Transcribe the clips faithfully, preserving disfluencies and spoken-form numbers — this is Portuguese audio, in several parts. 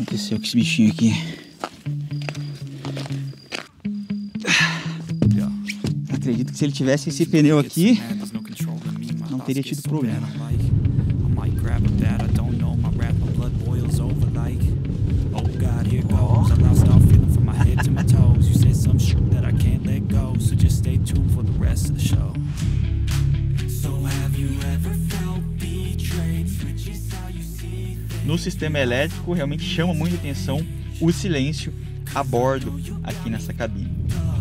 aconteceu com esse bichinho aqui? Acredito que se ele tivesse esse pneu aqui, não teria tido problema. No sistema elétrico, realmente chama muita atenção o silêncio a bordo aqui nessa cabine.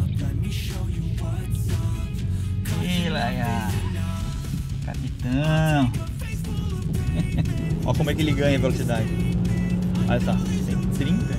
E lá, capitão! Olha como é que ele ganha velocidade. Olha só, cento e trinta,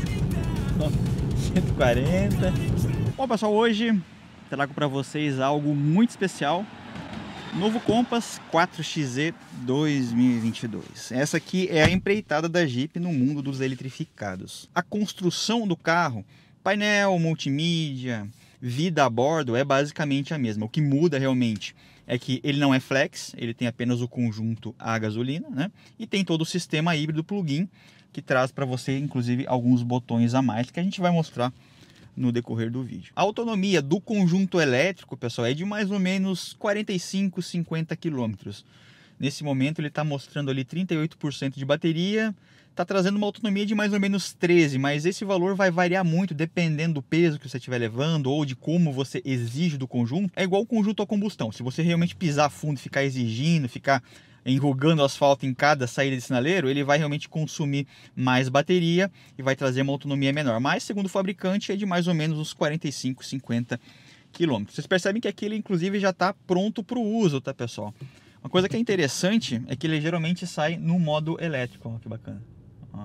cento e quarenta. Bom, pessoal, hoje trago para vocês algo muito especial. Novo Compass quatro X Z dois mil e vinte e dois. Essa aqui é a empreitada da Jeep no mundo dos eletrificados. A construção do carro, painel, multimídia, vida a bordo é basicamente a mesma. O que muda realmente é que ele não é flex, ele tem apenas o conjunto a gasolina, né? E tem todo o sistema híbrido plug-in, que traz para você, inclusive, alguns botões a mais que a gente vai mostrar no decorrer do vídeo. A autonomia do conjunto elétrico, pessoal, é de mais ou menos quarenta e cinco, cinquenta quilômetros. Nesse momento ele está mostrando ali trinta e oito por cento de bateria, está trazendo uma autonomia de mais ou menos treze, mas esse valor vai variar muito dependendo do peso que você estiver levando ou de como você exige do conjunto. É igual o conjunto a combustão. Se você realmente pisar fundo, ficar exigindo, ficar enrugando o asfalto em cada saída de sinaleiro, ele vai realmente consumir mais bateria e vai trazer uma autonomia menor. Mas, segundo o fabricante, é de mais ou menos uns quarenta e cinco, cinquenta quilômetros. Vocês percebem que aqui ele, inclusive, já está pronto para o uso, tá, pessoal? Uma coisa que é interessante é que ele geralmente sai no modo elétrico. Ó, que bacana. Ó.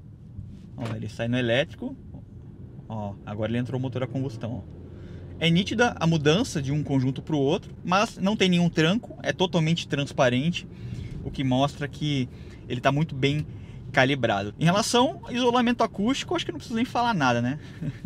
Ó, ele sai no elétrico. Ó, agora ele entrou o motor a combustão. Ó. É nítida a mudança de um conjunto para o outro, mas não tem nenhum tranco, é totalmente transparente, o que mostra que ele está muito bem calibrado. Em relação ao isolamento acústico, acho que não preciso nem falar nada, né?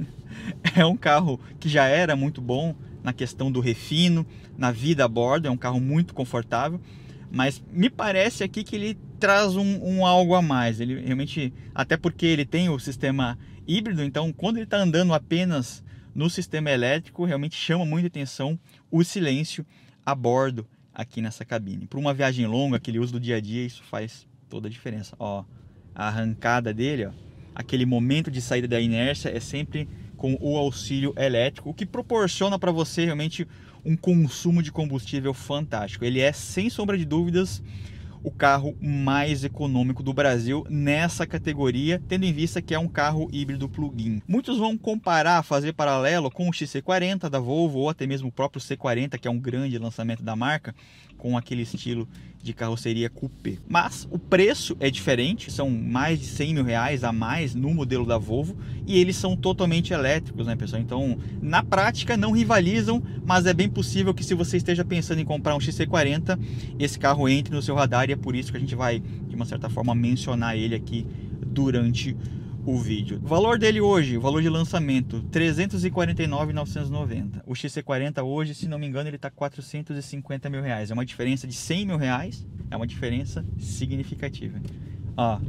É um carro que já era muito bom na questão do refino, na vida a bordo, é um carro muito confortável, mas me parece aqui que ele traz um, um algo a mais. Ele realmente, até porque ele tem o sistema híbrido, então quando ele está andando apenas no sistema elétrico, realmente chama muita atenção o silêncio a bordo aqui nessa cabine. Para uma viagem longa, aquele uso do dia a dia, isso faz toda a diferença. Ó, a arrancada dele, ó, aquele momento de saída da inércia é sempre com o auxílio elétrico, o que proporciona para você realmente um consumo de combustível fantástico. Ele é, sem sombra de dúvidas, o carro mais econômico do Brasil nessa categoria, tendo em vista que é um carro híbrido plug-in. Muitos vão comparar, fazer paralelo com o X C quarenta da Volvo ou até mesmo o próprio C quarenta, que é um grande lançamento da marca, com aquele estilo de carroceria coupé. Mas o preço é diferente, são mais de cem mil reais a mais no modelo da Volvo e eles são totalmente elétricos, né, pessoal? Então, na prática, não rivalizam, mas é bem possível que se você esteja pensando em comprar um X C quarenta, esse carro entre no seu radar e é por isso que a gente vai, de uma certa forma, mencionar ele aqui durante o vídeo. O valor dele hoje, o valor de lançamento, trezentos e quarenta e nove mil novecentos e noventa. O X C quarenta hoje, se não me engano, ele está quatrocentos e cinquenta mil reais. É uma diferença de cem mil reais, é uma diferença significativa. Ó,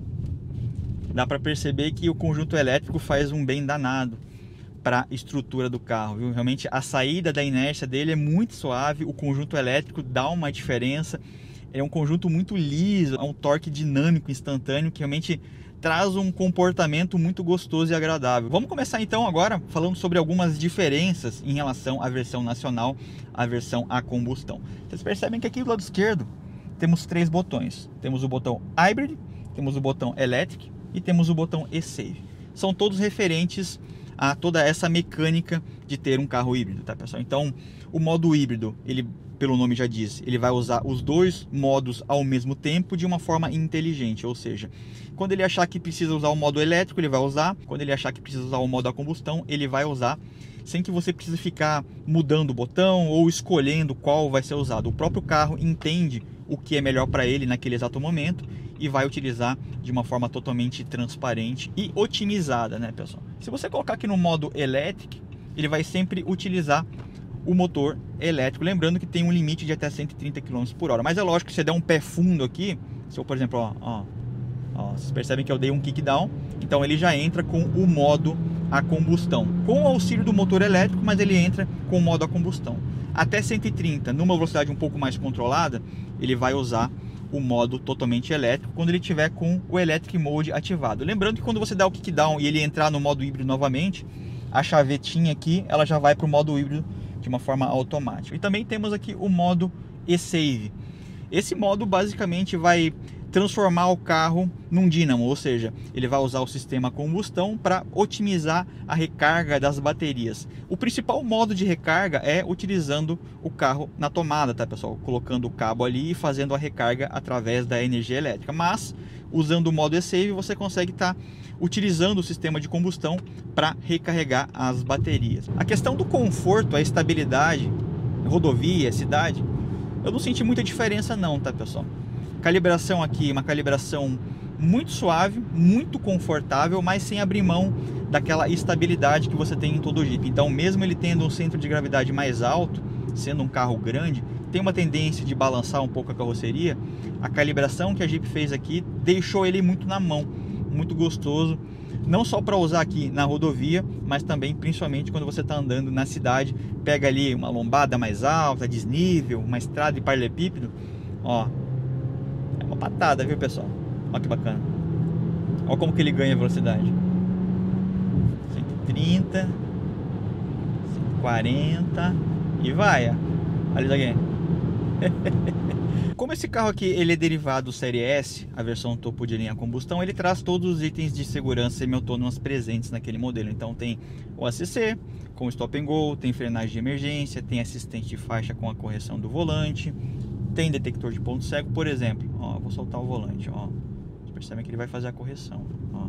dá para perceber que o conjunto elétrico faz um bem danado para a estrutura do carro, viu? Realmente a saída da inércia dele é muito suave, o conjunto elétrico dá uma diferença. É um conjunto muito liso, é um torque dinâmico, instantâneo, que realmente traz um comportamento muito gostoso e agradável. Vamos começar então agora falando sobre algumas diferenças em relação à versão nacional, à versão a combustão. Vocês percebem que aqui do lado esquerdo temos três botões. Temos o botão Hybrid, temos o botão Electric e temos o botão E-Save. São todos referentes a toda essa mecânica de ter um carro híbrido, tá, pessoal? Então, o modo híbrido, ele, pelo nome já diz, ele vai usar os dois modos ao mesmo tempo de uma forma inteligente, ou seja, quando ele achar que precisa usar o modo elétrico, ele vai usar, quando ele achar que precisa usar o modo a combustão, ele vai usar, sem que você precise ficar mudando o botão ou escolhendo qual vai ser usado. O próprio carro entende o que é melhor para ele naquele exato momento e vai utilizar de uma forma totalmente transparente e otimizada, né, pessoal? Se você colocar aqui no modo elétrico, ele vai sempre utilizar o motor elétrico, lembrando que tem um limite de até cento e trinta quilômetros por hora, mas é lógico que se você der um pé fundo aqui, se eu, por exemplo, ó, ó, Ó, vocês percebem que eu dei um kickdown, então ele já entra com o modo a combustão, com o auxílio do motor elétrico, mas ele entra com o modo a combustão. Até cento e trinta, numa velocidade um pouco mais controlada, ele vai usar o modo totalmente elétrico, quando ele tiver com o Electric Mode ativado. Lembrando que quando você dá o kickdown e ele entrar no modo híbrido novamente, a chavetinha aqui, ela já vai para o modo híbrido de uma forma automática. E também temos aqui o modo e-Save. Esse modo basicamente vai transformar o carro num dínamo, ou seja, ele vai usar o sistema combustão para otimizar a recarga das baterias. O principal modo de recarga é utilizando o carro na tomada, tá pessoal? Colocando o cabo ali e fazendo a recarga através da energia elétrica. Mas usando o modo e-Save você consegue estar tá utilizando o sistema de combustão para recarregar as baterias. A questão do conforto, a estabilidade, rodovia, cidade, eu não senti muita diferença não, tá pessoal? Calibração aqui, uma calibração muito suave, muito confortável, mas sem abrir mão daquela estabilidade que você tem em todo o Jeep. Então, mesmo ele tendo um centro de gravidade mais alto, sendo um carro grande, tem uma tendência de balançar um pouco a carroceria. A calibração que a Jeep fez aqui deixou ele muito na mão, muito gostoso, não só para usar aqui na rodovia, mas também principalmente quando você está andando na cidade, pega ali uma lombada mais alta, desnível, uma estrada de paralelepípedo, ó, é uma patada, viu pessoal? Olha que bacana. Olha como que ele ganha velocidade. cento e trinta, cento e quarenta e vai, ó. Olha isso aqui. Como esse carro aqui ele é derivado do Série S, a versão topo de linha a combustão, ele traz todos os itens de segurança semi-autônomas presentes naquele modelo. Então tem o A C C com stop and go, tem frenagem de emergência, tem assistente de faixa com a correção do volante, tem detector de ponto cego, por exemplo. Ó, vou soltar o volante, ó. Vocês percebem que ele vai fazer a correção, ó.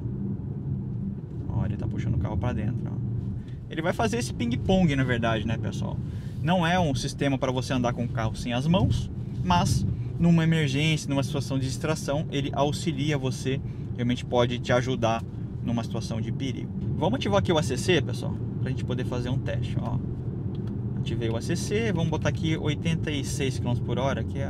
Ó, ele tá puxando o carro para dentro, ó. Ele vai fazer esse ping-pong, na verdade, né, pessoal? Não é um sistema para você andar com o carro sem as mãos, mas numa emergência, numa situação de distração, ele auxilia você, realmente pode te ajudar numa situação de perigo. Vamos ativar aqui o A C C, pessoal, para a gente poder fazer um teste, ó. Ativei o A C C, vamos botar aqui oitenta e seis quilômetros por hora, que é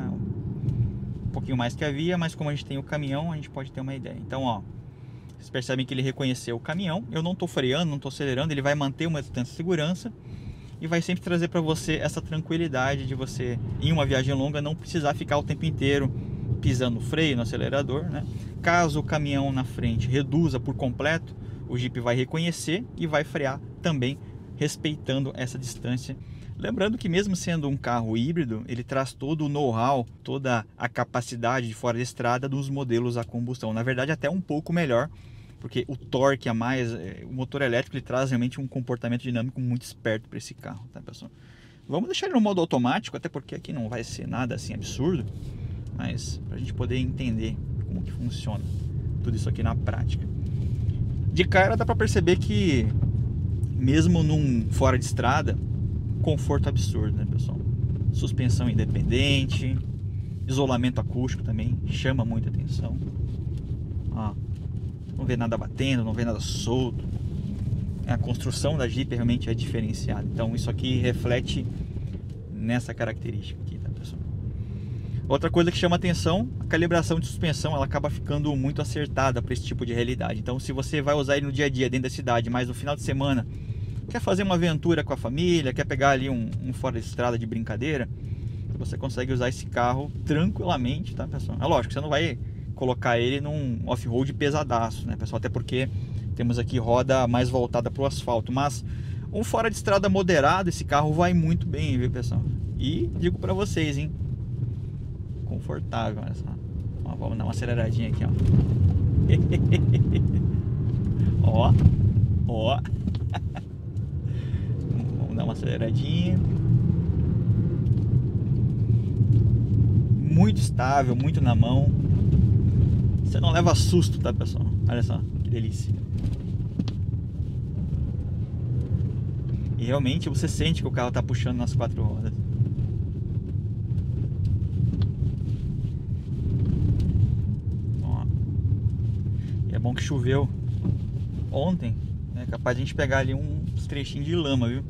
um pouquinho mais que havia, mas como a gente tem o caminhão, a gente pode ter uma ideia. Então, ó, vocês percebem que ele reconheceu o caminhão, eu não estou freando, não estou acelerando, ele vai manter uma distância de segurança e vai sempre trazer para você essa tranquilidade de você, em uma viagem longa, não precisar ficar o tempo inteiro pisando no freio, no acelerador, né? Caso o caminhão na frente reduza por completo, o Jeep vai reconhecer e vai frear também, respeitando essa distância. Lembrando que mesmo sendo um carro híbrido, ele traz todo o know-how, toda a capacidade de fora de estrada dos modelos a combustão. Na verdade, até um pouco melhor, porque o torque a mais, o motor elétrico, ele traz realmente um comportamento dinâmico muito esperto para esse carro, tá pessoal? Vamos deixar ele no modo automático, até porque aqui não vai ser nada assim absurdo, mas para a gente poder entender como que funciona tudo isso aqui na prática. De cara dá para perceber que mesmo num fora de estrada, conforto absurdo, né, pessoal? Suspensão independente, isolamento acústico também chama muita atenção. Ó, não vê nada batendo, não vê nada solto. A construção da Jeep realmente é diferenciada. Então isso aqui reflete nessa característica aqui, tá, pessoal? Outra coisa que chama atenção, a calibração de suspensão, ela acaba ficando muito acertada para esse tipo de realidade. Então se você vai usar ele no dia a dia dentro da cidade, mas no final de semana quer fazer uma aventura com a família, quer pegar ali um, um fora de estrada de brincadeira, você consegue usar esse carro tranquilamente, tá, pessoal? É lógico, você não vai colocar ele num off-road pesadaço, né, pessoal? Até porque temos aqui roda mais voltada para o asfalto, mas um fora de estrada moderado, esse carro vai muito bem, viu, pessoal? E digo para vocês, hein? Confortável, olha só. Ó, vamos dar uma aceleradinha aqui, ó. Ó, ó. Vamos dar uma aceleradinha. Muito estável, muito na mão. Você não leva susto, tá, pessoal? Olha só, que delícia. E realmente você sente que o carro tá puxando nas quatro rodas. Ó. E é bom que choveu ontem, é capaz de a gente pegar ali uns trechinhos de lama, viu?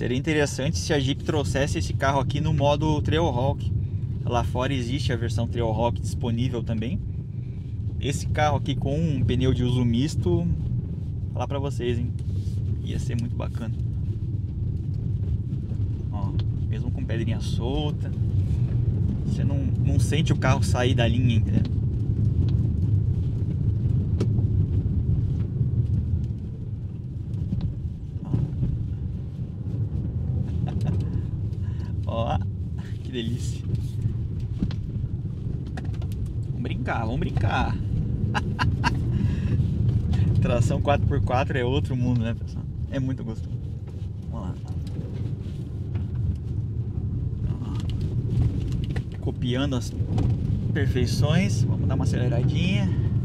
Seria interessante se a Jeep trouxesse esse carro aqui no modo Trailhawk. Lá fora existe a versão Trailhawk disponível também. Esse carro aqui com um pneu de uso misto, vou falar pra vocês, hein? Ia ser muito bacana. Ó, mesmo com pedrinha solta, você não, não sente o carro sair da linha, entendeu? Ó, que delícia. Vamos brincar, vamos brincar. Tração quatro por quatro é outro mundo, né, pessoal? É muito gostoso. Vamos lá. Ó, copiando as perfeições. Vamos dar uma aceleradinha.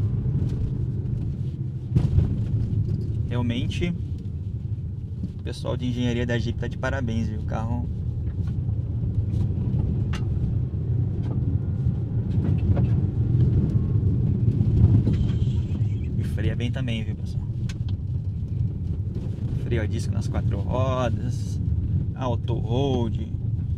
Realmente, o pessoal de engenharia da Jeep tá de parabéns, viu? O carro... freia bem também, viu, pessoal? Freio a disco nas quatro rodas, auto-hold.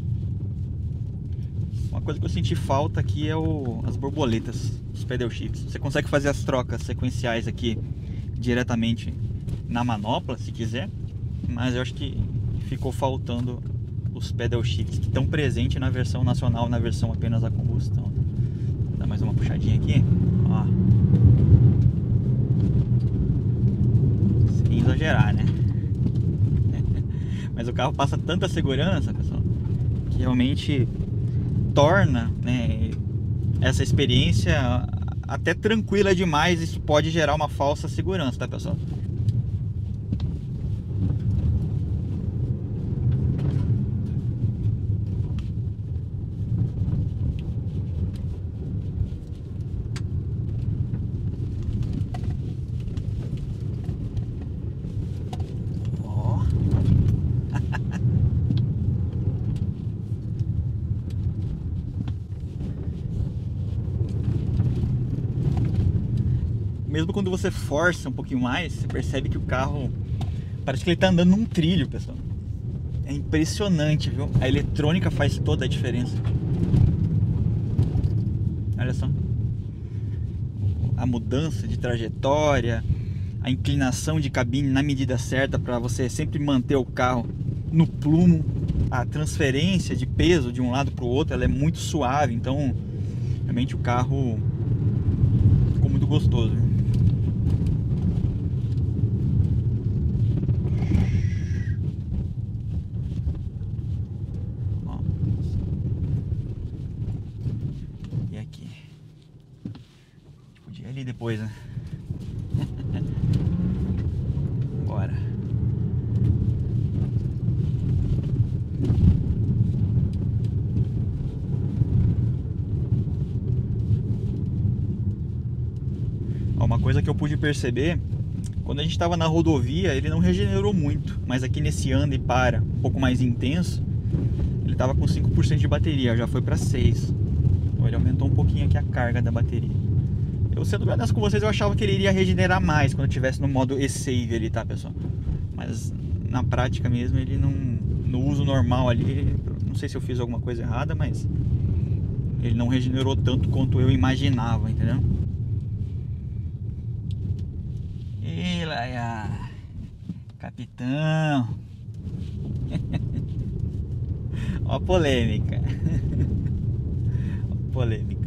Uma coisa que eu senti falta aqui é o, as borboletas, os pedal shifts. Você consegue fazer as trocas sequenciais aqui diretamente na manopla, se quiser, mas eu acho que ficou faltando os pedal shifts que estão presentes na versão nacional, na versão apenas a combustão. Vou dar mais uma puxadinha aqui, ó. Sem exagerar, né? Mas o carro passa tanta segurança, pessoal, que realmente torna, né, essa experiência até tranquila demais. Isso pode gerar uma falsa segurança, tá, pessoal? Mesmo quando você força um pouquinho mais, você percebe que o carro parece que ele tá andando num trilho, pessoal. É impressionante, viu? A eletrônica faz toda a diferença. Olha só. A mudança de trajetória, a inclinação de cabine na medida certa para você sempre manter o carro no plumo. A transferência de peso de um lado para o outro, ela é muito suave, então realmente o carro ficou muito gostoso, viu? Ali depois, né? Bora. Ó, uma coisa que eu pude perceber, quando a gente estava na rodovia, ele não regenerou muito, mas aqui nesse anda e para um pouco mais intenso, ele estava com cinco por cento de bateria, já foi para seis por cento. Então ele aumentou um pouquinho aqui a carga da bateria. Eu, sendo bem honesto com vocês, eu achava que ele iria regenerar mais quando eu estivesse no modo e-save ali, tá, pessoal? Mas na prática mesmo, ele não... no uso normal ali, não sei se eu fiz alguma coisa errada, mas ele não regenerou tanto quanto eu imaginava, entendeu? E Laia, capitão. Ó a polêmica. Ó a polêmica.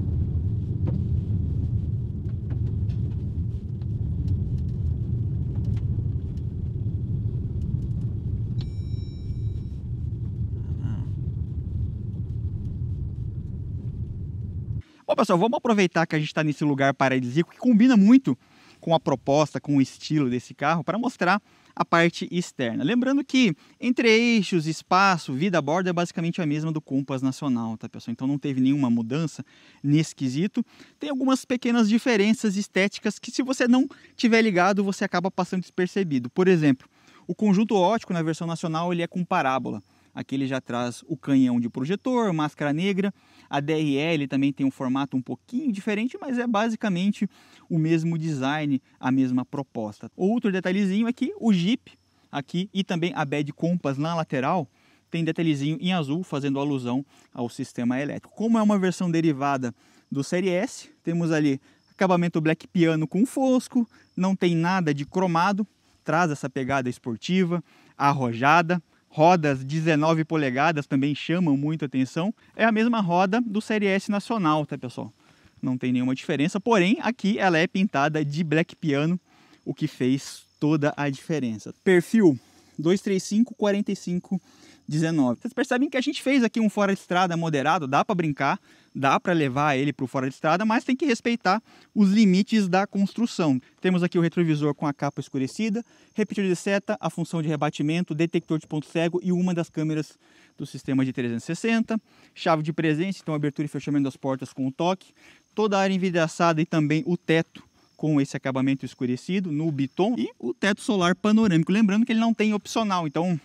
Bom, pessoal, vamos aproveitar que a gente está nesse lugar paradisíaco que combina muito com a proposta, com o estilo desse carro, para mostrar a parte externa. Lembrando que entre eixos, espaço, vida a bordo é basicamente a mesma do Compass nacional, tá, pessoal? Então não teve nenhuma mudança nesse quesito. Tem algumas pequenas diferenças estéticas que, se você não tiver ligado, você acaba passando despercebido. Por exemplo, o conjunto óptico na versão nacional ele é com parábola. Aqui ele já traz o canhão de projetor, máscara negra. A D R L também tem um formato um pouquinho diferente, mas é basicamente o mesmo design, a mesma proposta. Outro detalhezinho é que o Jeep, aqui e também a bad compass na lateral tem detalhezinho em azul, fazendo alusão ao sistema elétrico. Como é uma versão derivada do Série S, temos ali acabamento black piano com fosco, não tem nada de cromado, traz essa pegada esportiva, arrojada. Rodas dezenove polegadas também chamam muito atenção. É a mesma roda do Série S nacional, tá, pessoal? Não tem nenhuma diferença, porém aqui ela é pintada de black piano, o que fez toda a diferença. Perfil dois três cinco, quarenta e cinco, dezenove. Vocês percebem que a gente fez aqui um fora de estrada moderado, dá para brincar, dá para levar ele para o fora de estrada, mas tem que respeitar os limites da construção. Temos aqui o retrovisor com a capa escurecida, repetidor de seta, a função de rebatimento, detector de ponto cego e uma das câmeras do sistema de trezentos e sessenta, chave de presença, então abertura e fechamento das portas com o toque, toda a área envidraçada e também o teto com esse acabamento escurecido no biton e o teto solar panorâmico. Lembrando que ele não tem opcional, então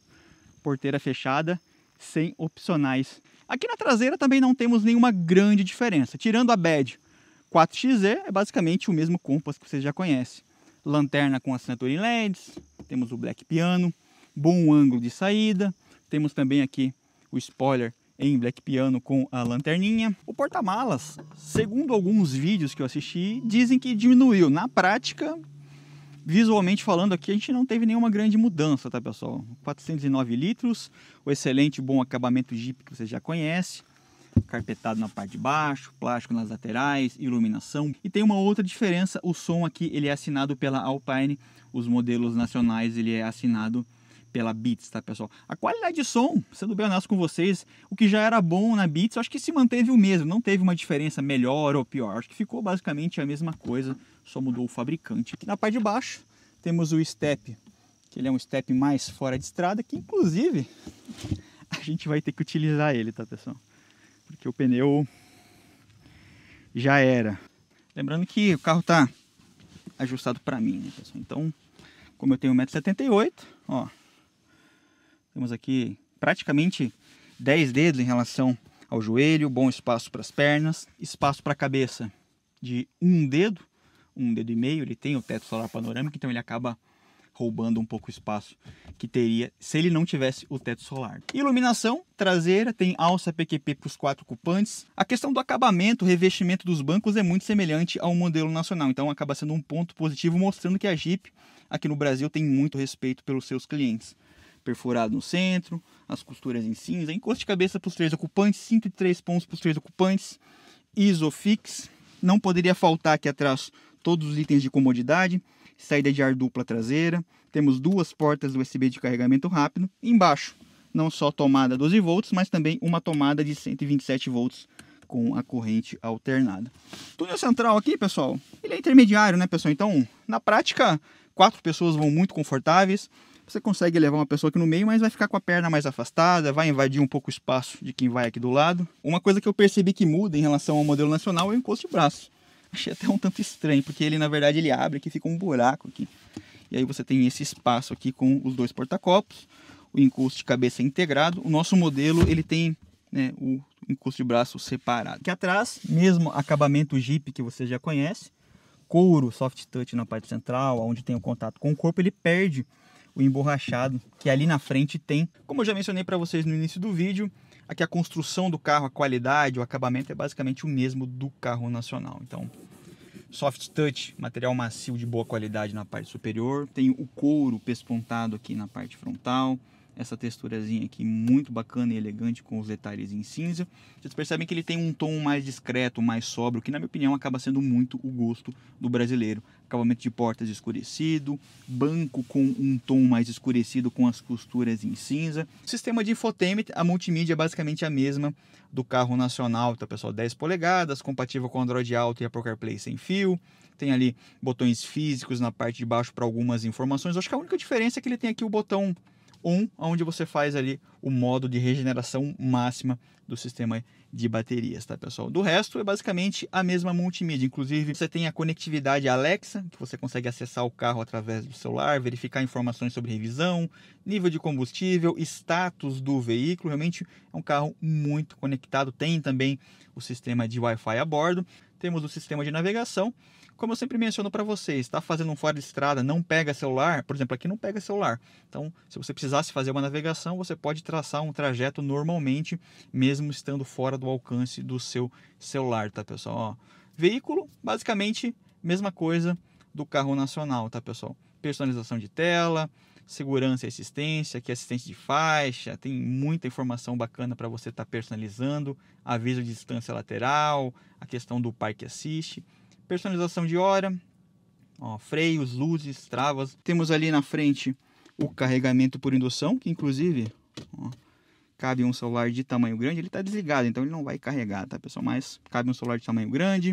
porteira fechada sem opcionais. Aqui na traseira também não temos nenhuma grande diferença. Tirando a bad quatro X E, é basicamente o mesmo Compass que vocês já conhecem. Lanterna com assinatura em L E Ds, temos o black piano, bom ângulo de saída, temos também aqui o spoiler em black piano com a lanterninha. O porta-malas, segundo alguns vídeos que eu assisti, dizem que diminuiu. Na prática, visualmente falando aqui, a gente não teve nenhuma grande mudança, tá, pessoal? quatrocentos e nove litros, o excelente bom acabamento Jeep que você já conhece, carpetado na parte de baixo, plástico nas laterais, iluminação. E tem uma outra diferença, o som aqui ele é assinado pela Alpine, os modelos nacionais ele é assinado pela Beats, tá, pessoal? A qualidade de som, sendo bem honesto com vocês, o que já era bom na Beats, eu acho que se manteve o mesmo, não teve uma diferença melhor ou pior, acho que ficou basicamente a mesma coisa, só mudou o fabricante. Aqui na parte de baixo temos o step, que ele é um step mais fora de estrada, que inclusive a gente vai ter que utilizar ele, tá, pessoal? Porque o pneu já era. Lembrando que o carro tá ajustado para mim, né, pessoal? Então, como eu tenho um metro e setenta e oito, ó, temos aqui praticamente dez dedos em relação ao joelho, bom espaço para as pernas, espaço para a cabeça de um dedo, um dedo e meio. Ele tem o teto solar panorâmico, então ele acaba roubando um pouco o espaço que teria se ele não tivesse o teto solar. Iluminação traseira, tem alça P Q P para os quatro ocupantes. A questão do acabamento, o revestimento dos bancos é muito semelhante ao modelo nacional, então acaba sendo um ponto positivo, mostrando que a Jeep aqui no Brasil tem muito respeito pelos seus clientes. Perfurado no centro, as costuras em cinza, encosto de cabeça para os três ocupantes, cinto e três pontos para os três ocupantes, Isofix, não poderia faltar aqui atrás todos os itens de comodidade, saída de ar dupla traseira, temos duas portas U S B de carregamento rápido, embaixo não só tomada doze volts, mas também uma tomada de cento e vinte e sete volts com a corrente alternada. Túnel central aqui, pessoal, ele é intermediário, né, pessoal? Então, na prática, quatro pessoas vão muito confortáveis. Você consegue levar uma pessoa aqui no meio, mas vai ficar com a perna mais afastada, vai invadir um pouco o espaço de quem vai aqui do lado. Uma coisa que eu percebi que muda em relação ao modelo nacional é o encosto de braço. Achei até um tanto estranho, porque ele na verdade ele abre aqui, fica um buraco aqui. E aí você tem esse espaço aqui com os dois porta-copos, o encosto de cabeça integrado. O nosso modelo ele tem, né, o encosto de braço separado. Aqui atrás, mesmo acabamento Jeep que você já conhece, couro, soft touch na parte central, onde tem o contato com o corpo, ele perde o emborrachado que ali na frente tem. Como eu já mencionei para vocês no início do vídeo, aqui a construção do carro, a qualidade, o acabamento é basicamente o mesmo do carro nacional. Então, soft touch, material macio de boa qualidade na parte superior, tem o couro pespontado aqui na parte frontal, essa texturazinha aqui muito bacana e elegante com os detalhes em cinza. Vocês percebem que ele tem um tom mais discreto, mais sóbrio, que na minha opinião acaba sendo muito o gosto do brasileiro. Acabamento de portas escurecido, banco com um tom mais escurecido com as costuras em cinza. Sistema de infotainment, a multimídia é basicamente a mesma do carro nacional, tá, pessoal? dez polegadas, compatível com Android Auto e Apple CarPlay sem fio. Tem ali botões físicos na parte de baixo para algumas informações. Acho que a única diferença é que ele tem aqui o botão on, onde você faz ali o modo de regeneração máxima do sistema de baterias, tá, pessoal? Do resto é basicamente a mesma multimídia. Inclusive você tem a conectividade Alexa, que você consegue acessar o carro através do celular, verificar informações sobre revisão, nível de combustível, status do veículo. Realmente é um carro muito conectado. Tem também o sistema de Wi-Fi a bordo. Temos o sistema de navegação Como eu sempre menciono para vocês, está fazendo um fora de estrada, não pega celular, por exemplo, aqui não pega celular. Então, se você precisasse fazer uma navegação, você pode traçar um trajeto normalmente, mesmo estando fora do alcance do seu celular, tá, pessoal? Ó, veículo, basicamente, mesma coisa do carro nacional, tá, pessoal? Personalização de tela, segurança e assistência, aqui assistente de faixa, tem muita informação bacana para você estar tá personalizando, aviso de distância lateral, a questão do Parque Assist, personalização de hora, ó, freios, luzes, travas. Temos ali na frente o carregamento por indução, que inclusive ó, cabe um celular de tamanho grande, ele está desligado, então ele não vai carregar, tá, pessoal? Mas cabe um celular de tamanho grande,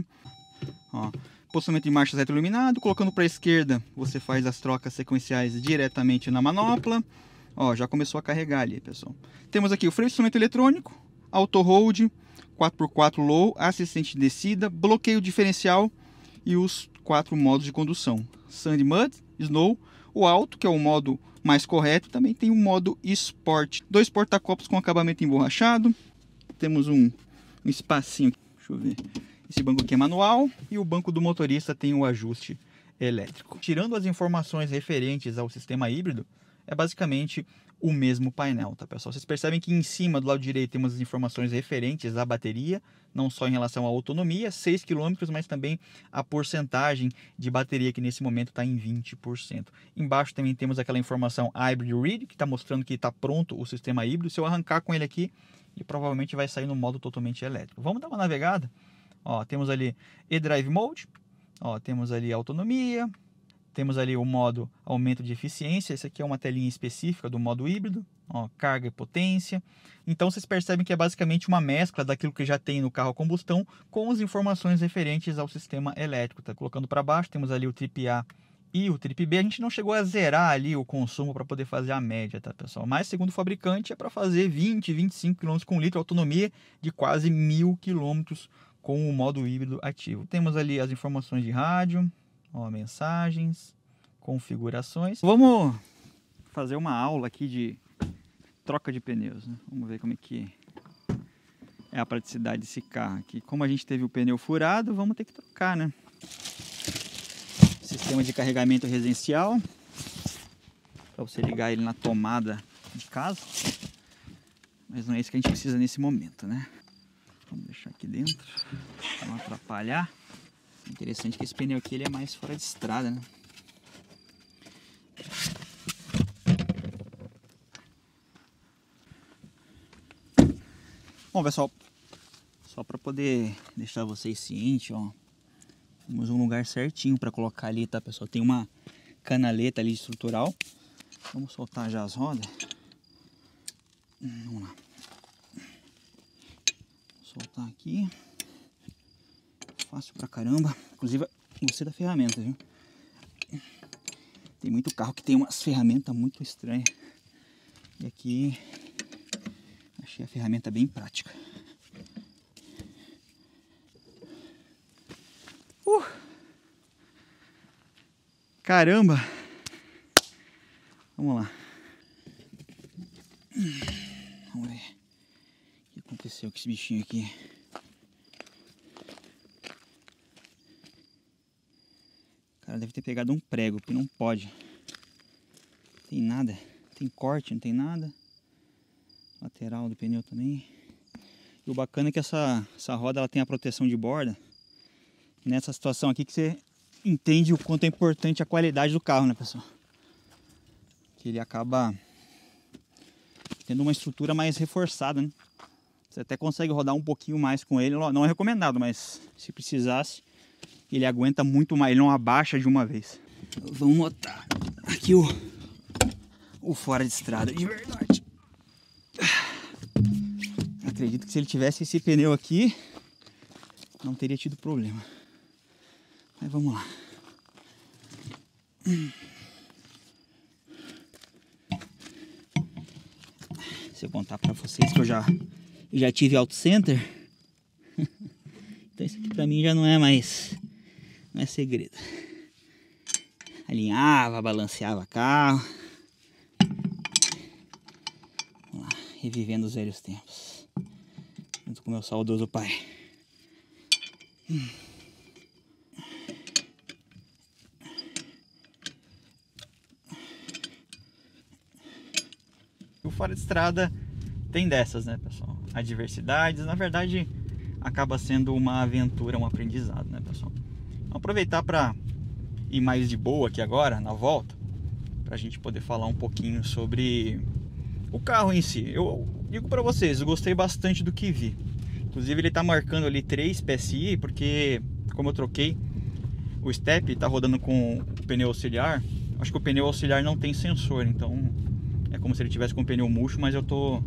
ó. Posicionamento de marchas retroiluminado, colocando para a esquerda, você faz as trocas sequenciais diretamente na manopla. Ó, já começou a carregar ali, pessoal. Temos aqui o freio de instrumento eletrônico, auto hold, quatro por quatro low, assistente de descida, bloqueio diferencial e os quatro modos de condução. Sand, Mud, Snow, o alto, que é o modo mais correto, também tem o modo Sport. Dois porta-copos com acabamento emborrachado. Temos um, um espacinho, deixa eu ver. Esse banco aqui é manual e o banco do motorista tem o ajuste elétrico. Tirando as informações referentes ao sistema híbrido, é basicamente o mesmo painel, tá, pessoal? Vocês percebem que em cima, do lado direito, temos as informações referentes à bateria, não só em relação à autonomia, seis quilômetros, mas também a porcentagem de bateria, que nesse momento está em vinte por cento. Embaixo também temos aquela informação Hybrid Read, que está mostrando que está pronto o sistema híbrido. Se eu arrancar com ele aqui, ele provavelmente vai sair no modo totalmente elétrico. Vamos dar uma navegada? Ó, temos ali eDrive Mode, ó, temos ali autonomia, temos ali o modo aumento de eficiência. Esse aqui é uma telinha específica do modo híbrido, ó, carga e potência. Então vocês percebem que é basicamente uma mescla daquilo que já tem no carro a combustão com as informações referentes ao sistema elétrico. Tá colocando para baixo, temos ali o Trip A e o Trip B. A gente não chegou a zerar ali o consumo para poder fazer a média, tá, pessoal? Mas segundo o fabricante é para fazer vinte, vinte e cinco quilômetros com litro, autonomia de quase mil quilômetros com o modo híbrido ativo. Temos ali as informações de rádio, ó, mensagens, configurações. Vamos fazer uma aula aqui de troca de pneus, né? Vamos ver como é que é a praticidade desse carro aqui. Como a gente teve o pneu furado, vamos ter que trocar, né? Sistema de carregamento residencial, para você ligar ele na tomada de casa. Mas não é isso que a gente precisa nesse momento, né? Vamos deixar aqui dentro, para não atrapalhar. Interessante que esse pneu aqui ele é mais fora de estrada, né? Bom, pessoal, só para poder deixar vocês cientes, ó, temos um lugar certinho para colocar ali, tá, pessoal? Tem uma canaleta ali estrutural. Vamos soltar já as rodas. Vamos lá. Soltar aqui. Fácil pra caramba. Inclusive, gostei da ferramenta, viu? Tem muito carro que tem umas ferramentas muito estranhas. E aqui achei a ferramenta bem prática. Uh! Caramba! Vamos lá. Vamos ver o que aconteceu com esse bichinho aqui. Cara, deve ter pegado um prego, porque não pode. Não tem nada. Tem corte, não tem nada. Lateral do pneu também. E o bacana é que essa, essa roda ela tem a proteção de borda. E nessa situação aqui que você entende o quanto é importante a qualidade do carro, né, pessoal? Que ele acaba tendo uma estrutura mais reforçada, né? Você até consegue rodar um pouquinho mais com ele. Não é recomendado, mas se precisasse, ele aguenta muito mais, ele não abaixa de uma vez. Vamos notar aqui o, o fora de estrada de verdade. Acredito que se ele tivesse esse pneu aqui, não teria tido problema. Mas vamos lá. Se eu contar para vocês que eu já, eu já tive auto center, então isso aqui para mim já não é mais, não é segredo. Alinhava, balanceava carro. Vamos lá, revivendo os velhos tempos. Junto com meu saudoso pai. Hum. fora de estrada tem dessas, né, pessoal? Adversidades, na verdade, acaba sendo uma aventura, um aprendizado, né, pessoal? Vamos aproveitar para ir mais de boa aqui agora, na volta, para a gente poder falar um pouquinho sobre o carro em si. Eu digo para vocês, eu gostei bastante do que vi. Inclusive ele está marcando ali três P S I, porque como eu troquei o step, está rodando com o pneu auxiliar. Acho que o pneu auxiliar não tem sensor, então é como se ele tivesse com o pneu murcho, mas eu tô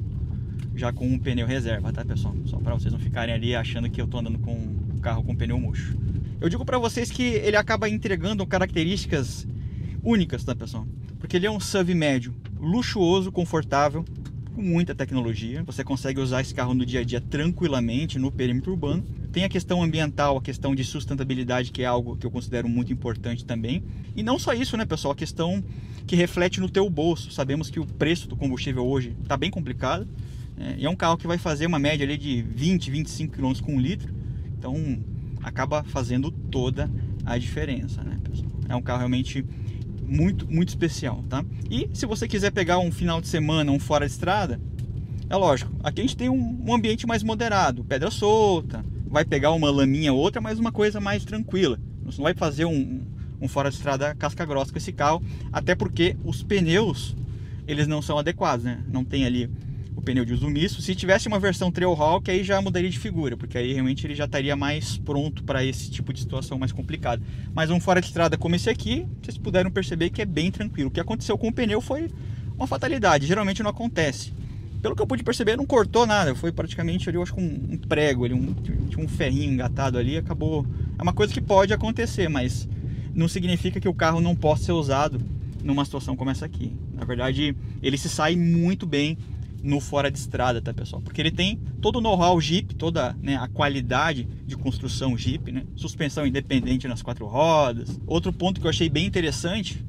já com um pneu reserva, tá, pessoal? Só para vocês não ficarem ali achando que eu tô andando com o carro com pneu murcho. Eu digo para vocês que ele acaba entregando características únicas, tá, pessoal? Porque ele é um S U V médio, luxuoso, confortável, com muita tecnologia. Você consegue usar esse carro no dia a dia tranquilamente no perímetro urbano. Tem a questão ambiental, a questão de sustentabilidade, que é algo que eu considero muito importante também. E não só isso, né, pessoal? A questão que reflete no teu bolso. Sabemos que o preço do combustível hoje está bem complicado. Né? E é um carro que vai fazer uma média ali de vinte, vinte e cinco quilômetros com um litro. Então acaba fazendo toda a diferença, né, pessoal? É um carro realmente muito, muito especial, tá? E se você quiser pegar um final de semana, um fora de estrada, é lógico, aqui a gente tem um, um ambiente mais moderado, pedra solta, vai pegar uma laminha ou outra, mas uma coisa mais tranquila. Você não vai fazer um, um fora de estrada casca grossa com esse carro, até porque os pneus, eles não são adequados, né? Não tem ali o pneu de uso misto. Se tivesse uma versão Trailhawk, aí já mudaria de figura, porque aí realmente ele já estaria mais pronto para esse tipo de situação mais complicada. Mas um fora de estrada como esse aqui, vocês puderam perceber que é bem tranquilo. O que aconteceu com o pneu foi uma fatalidade, geralmente não acontece. Pelo que eu pude perceber, não cortou nada, foi praticamente ali, eu acho que um, um prego, ali, um, tinha um ferrinho engatado ali, acabou. É uma coisa que pode acontecer, mas não significa que o carro não possa ser usado numa situação como essa aqui. Na verdade, ele se sai muito bem no fora de estrada, tá, pessoal? Porque ele tem todo o know-how Jeep, toda, né, a qualidade de construção Jeep, né? Suspensão independente nas quatro rodas. Outro ponto que eu achei bem interessante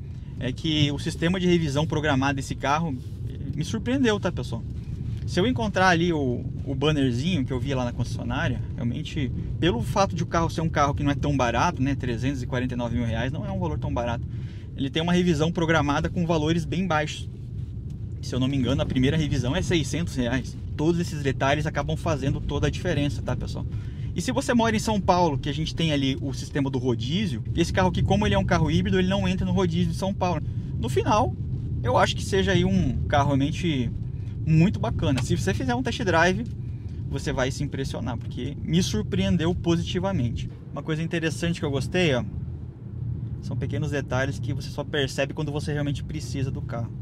é que o sistema de revisão programado desse carro me surpreendeu, tá, pessoal? Se eu encontrar ali o, o bannerzinho que eu vi lá na concessionária, realmente, pelo fato de o carro ser um carro que não é tão barato, né, trezentos e quarenta e nove mil reais, não é um valor tão barato. Ele tem uma revisão programada com valores bem baixos. Se eu não me engano, a primeira revisão é seiscentos reais. Todos esses detalhes acabam fazendo toda a diferença, tá, pessoal? E se você mora em São Paulo, que a gente tem ali o sistema do rodízio, esse carro aqui, como ele é um carro híbrido, ele não entra no rodízio de São Paulo. No final, eu acho que seja aí um carro realmente muito bacana. Se você fizer um test drive, você vai se impressionar, porque me surpreendeu positivamente. Uma coisa interessante que eu gostei, ó, são pequenos detalhes que você só percebe quando você realmente precisa do carro.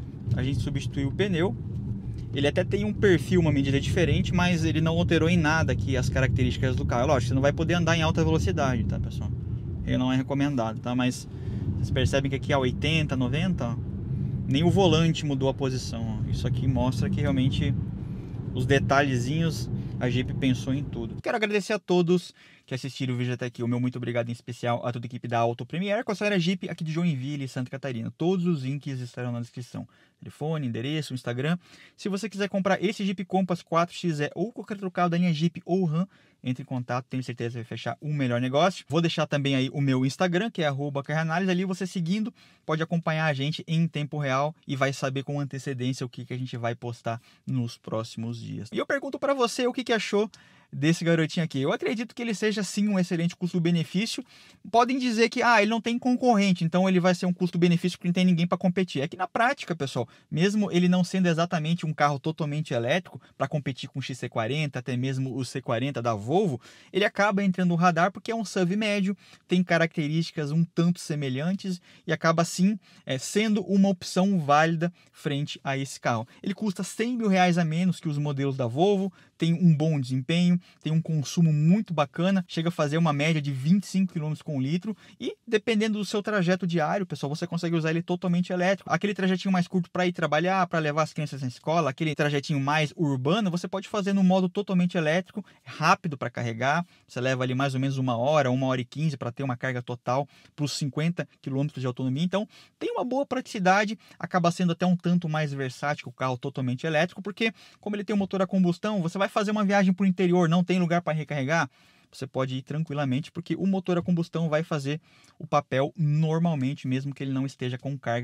A gente substituiu o pneu. Ele até tem um perfil, uma medida diferente, mas ele não alterou em nada aqui as características do carro. Lógico, você não vai poder andar em alta velocidade, tá, pessoal? Ele não é recomendado, tá? Mas vocês percebem que aqui é oitenta, noventa, ó, nem o volante mudou a posição, ó. Isso aqui mostra que realmente os detalhezinhos a Jeep pensou em tudo. Quero agradecer a todos que assistiram o vídeo até aqui. O meu muito obrigado em especial a toda a equipe da Auto Premier, concessionária Jeep aqui de Joinville, Santa Catarina. Todos os links estarão na descrição. Telefone, endereço, Instagram. Se você quiser comprar esse Jeep Compass quatro X E ou qualquer outro carro da linha Jeep ou Ram, entre em contato, tenho certeza que vai fechar um melhor negócio. Vou deixar também aí o meu Instagram, que é arroba carreanálise. Ali você seguindo, pode acompanhar a gente em tempo real e vai saber com antecedência o que, que a gente vai postar nos próximos dias. E eu pergunto para você o que, que achou desse garotinho aqui. Eu acredito que ele seja sim um excelente custo-benefício. Podem dizer que ah, ele não tem concorrente, então ele vai ser um custo-benefício porque não tem ninguém para competir. É que na prática, pessoal, mesmo ele não sendo exatamente um carro totalmente elétrico para competir com o X C quarenta, até mesmo o C quarenta da Volvo, ele acaba entrando no radar porque é um S U V médio, tem características um tanto semelhantes e acaba sim é, sendo uma opção válida frente a esse carro. Ele custa cem mil reais a menos que os modelos da Volvo, tem um bom desempenho, tem um consumo muito bacana, chega a fazer uma média de vinte e cinco quilômetros com litro e dependendo do seu trajeto diário, pessoal, você consegue usar ele totalmente elétrico. Aquele trajetinho mais curto para ir trabalhar, para levar as crianças na escola, aquele trajetinho mais urbano, você pode fazer no modo totalmente elétrico, rápido para carregar, você leva ali mais ou menos uma hora, uma hora e quinze para ter uma carga total para os cinquenta quilômetros de autonomia, então tem uma boa praticidade, acaba sendo até um tanto mais versátil que o carro totalmente elétrico, porque como ele tem um motor a combustão, você vai fazer uma viagem para o interior, não tem lugar para recarregar, você pode ir tranquilamente, porque o motor a combustão vai fazer o papel normalmente, mesmo que ele não esteja com carga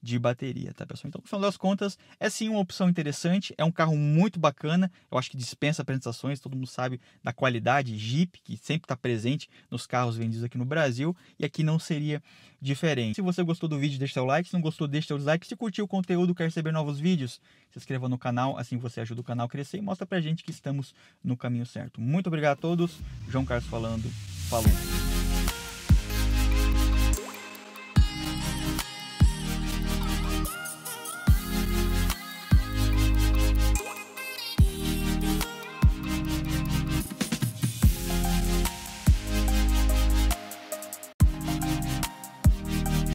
de bateria, tá, pessoal? Então, no final das contas, é sim uma opção interessante, é um carro muito bacana, eu acho que dispensa apresentações, todo mundo sabe da qualidade Jeep, que sempre está presente nos carros vendidos aqui no Brasil, e aqui não seria diferente. Se você gostou do vídeo, deixa seu like, se não gostou, deixa seu dislike, se curtiu o conteúdo, quer receber novos vídeos, se inscreva no canal, assim você ajuda o canal a crescer e mostra pra gente que estamos no caminho certo. Muito obrigado a todos, João Carlos falando, falou!